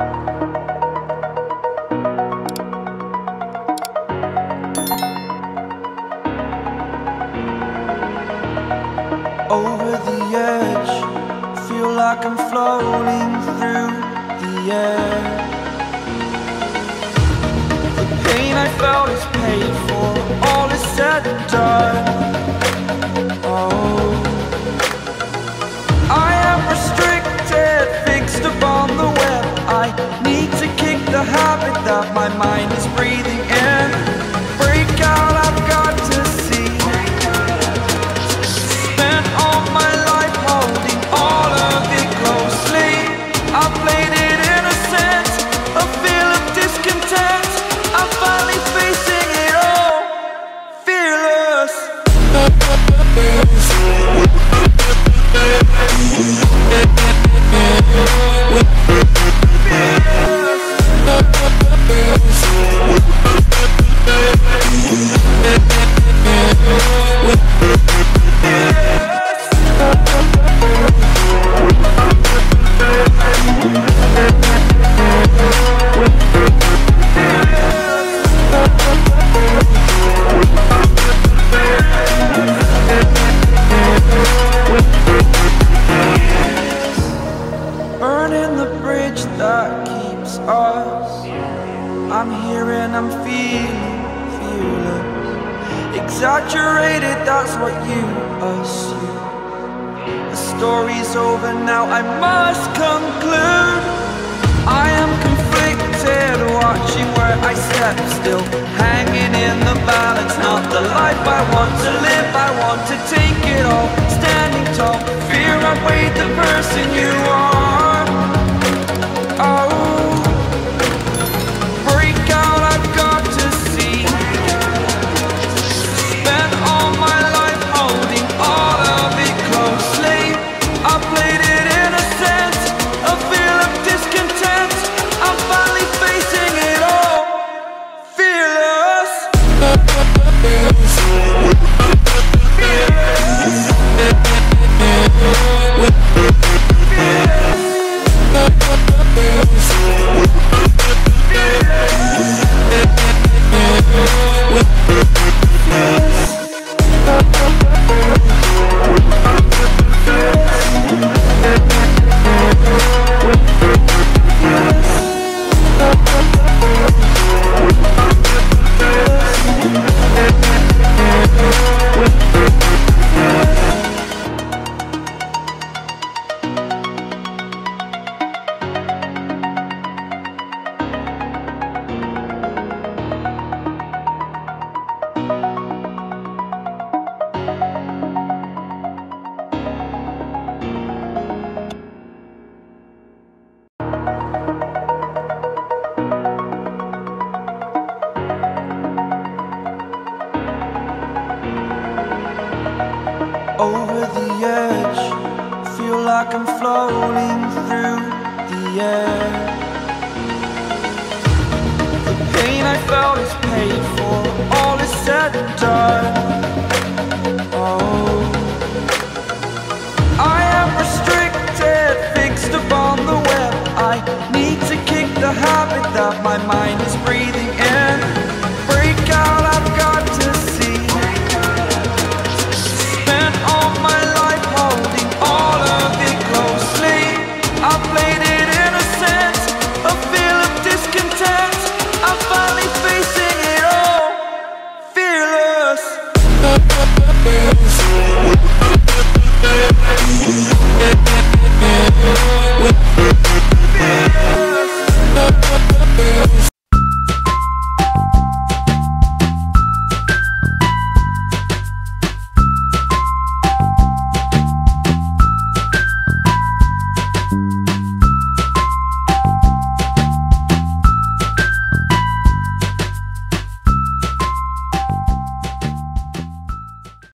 Over the edge, feel like I'm floating through the air. The pain I felt is paid for, all is said and done. Oh, I am restricted, fixed upon the web. I need to kick the habit that my mind is breathing in. Break out, I've got to see. Spent all my life holding all of it closely. I played it innocent, a feel of discontent. I'm finally facing it all, fearless. Burning the bridge that keeps us. I'm here and I'm feeling fearless. Exaggerated, that's what you assume. The story's over now, I must conclude. I am conflicted, watching where I step still, hanging in the balance. Not the life I want to live, I want to take it all. Standing tall, fear I weighed the person you are. Oh, break out, I've got to see. Spent all my life holding all of it closely. I played it innocent, a feel of discontent. I'm finally facing it all, fearless. Over the edge, feel like I'm floating through the air. The pain I felt is paid for, all is said and done. Oh, I am restricted, fixed upon the web. I need to kick the habit that my mind is breathing.